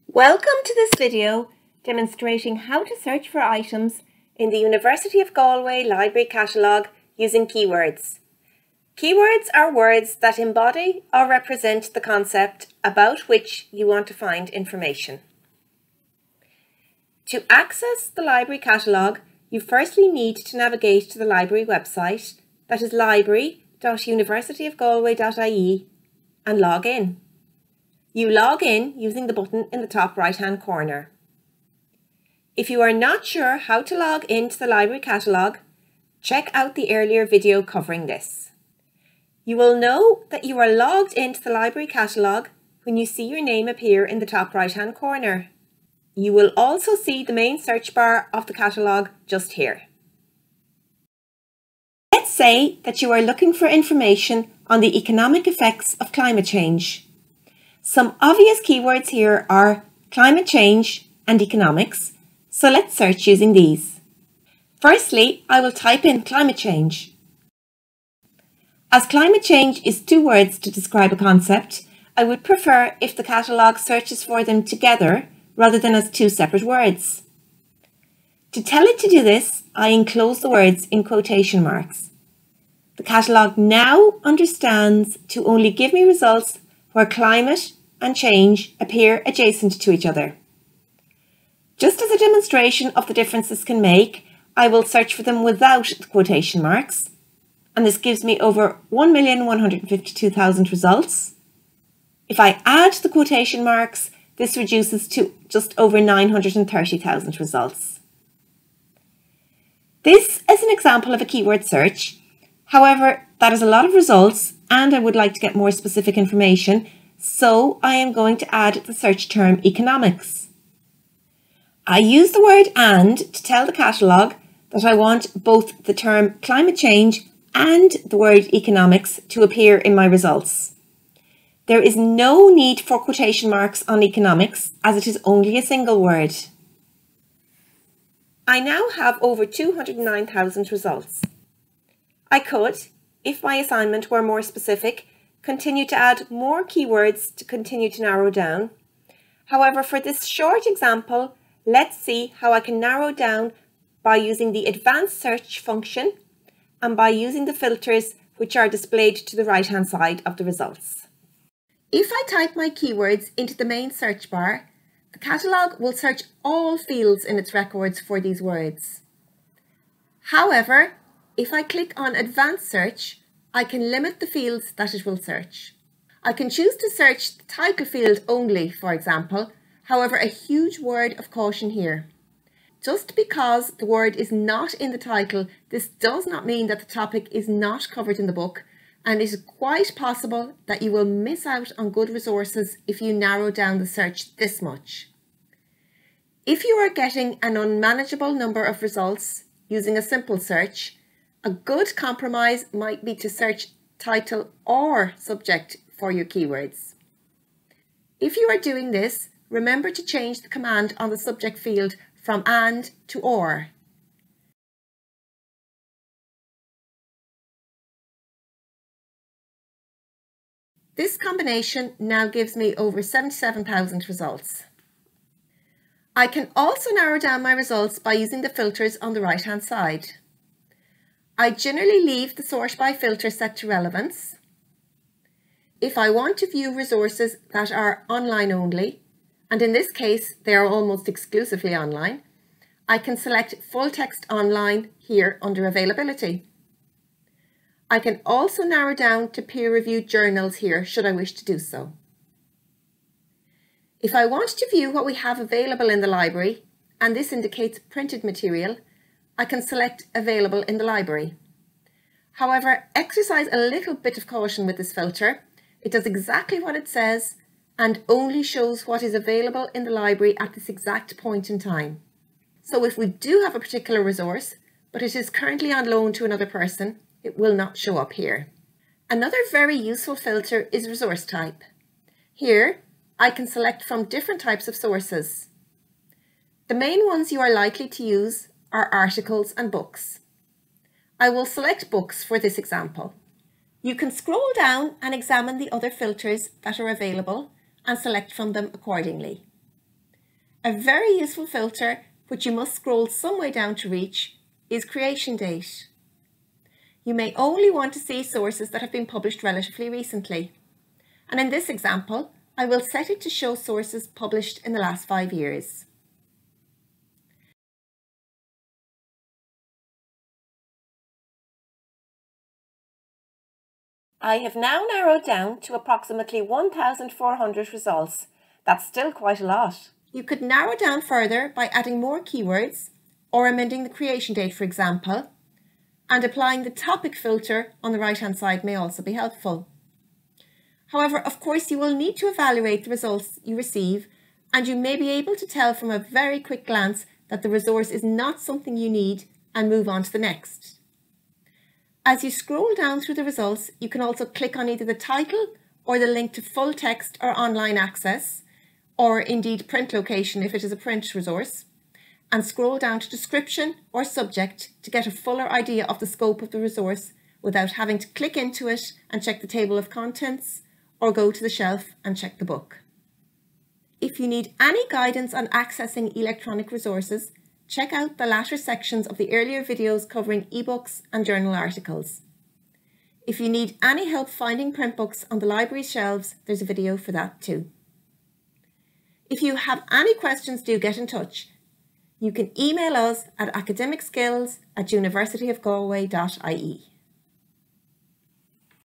Welcome to this video demonstrating how to search for items in the University of Galway Library Catalogue using keywords. Keywords are words that embody or represent the concept about which you want to find information. To access the library catalogue, you firstly need to navigate to the library website, that is library.universityofgalway.ie, and log in. You log in using the button in the top right-hand corner. If you are not sure how to log into the library catalogue, check out the earlier video covering this. You will know that you are logged into the library catalogue when you see your name appear in the top right-hand corner. You will also see the main search bar of the catalogue just here. Let's say that you are looking for information on the economic effects of climate change. Some obvious keywords here are climate change and economics, so let's search using these. Firstly, I will type in climate change. As climate change is two words to describe a concept, I would prefer if the catalogue searches for them together rather than as two separate words. To tell it to do this, I enclose the words in quotation marks. The catalogue now understands to only give me results where climate and change appear adjacent to each other. Just as a demonstration of the difference this can make, I will search for them without the quotation marks, and this gives me over 1,152,000 results. If I add the quotation marks, this reduces to just over 930,000 results. This is an example of a keyword search. However, that is a lot of results and I would like to get more specific information, so I am going to add the search term economics. I use the word "and" to tell the catalogue that I want both the term climate change and the word economics to appear in my results. There is no need for quotation marks on economics as it is only a single word. I now have over 209,000 results. I could, if my assignment were more specific, continue to add more keywords to continue to narrow down. However, for this short example, let's see how I can narrow down by using the advanced search function and by using the filters which are displayed to the right-hand side of the results. If I type my keywords into the main search bar, the catalogue will search all fields in its records for these words. However, if I click on Advanced Search, I can limit the fields that it will search. I can choose to search the title field only, for example. However, a huge word of caution here. Just because the word is not in the title, this does not mean that the topic is not covered in the book, and it is quite possible that you will miss out on good resources if you narrow down the search this much. If you are getting an unmanageable number of results using a simple search, a good compromise might be to search title or subject for your keywords. If you are doing this, remember to change the command on the subject field from "and" to "or". This combination now gives me over 77,000 results. I can also narrow down my results by using the filters on the right-hand side. I generally leave the sort by filter set to relevance. If I want to view resources that are online only, and in this case they are almost exclusively online, I can select full text online here under availability. I can also narrow down to peer-reviewed journals here should I wish to do so. If I want to view what we have available in the library, and this indicates printed material, I can select Available in the Library. However, exercise a little bit of caution with this filter. It does exactly what it says and only shows what is available in the library at this exact point in time. So if we do have a particular resource, but it is currently on loan to another person, it will not show up here. Another very useful filter is resource type. Here, I can select from different types of sources. The main ones you are likely to use are articles and books. I will select books for this example. You can scroll down and examine the other filters that are available and select from them accordingly. A very useful filter, which you must scroll some way down to reach, is creation date. You may only want to see sources that have been published relatively recently. And in this example, I will set it to show sources published in the last 5 years. I have now narrowed down to approximately 1,400 results. That's still quite a lot. You could narrow down further by adding more keywords or amending the creation date, for example, and applying the topic filter on the right-hand side may also be helpful. However, of course, you will need to evaluate the results you receive, and you may be able to tell from a very quick glance that the resource is not something you need and move on to the next. As you scroll down through the results, you can also click on either the title or the link to full text or online access, or indeed print location if it is a print resource, and scroll down to description or subject to get a fuller idea of the scope of the resource without having to click into it and check the table of contents or go to the shelf and check the book. If you need any guidance on accessing electronic resources, check out the latter sections of the earlier videos covering ebooks and journal articles. If you need any help finding print books on the library shelves, there's a video for that too. If you have any questions, do get in touch. You can email us at academicskills@universityofgalway.ie.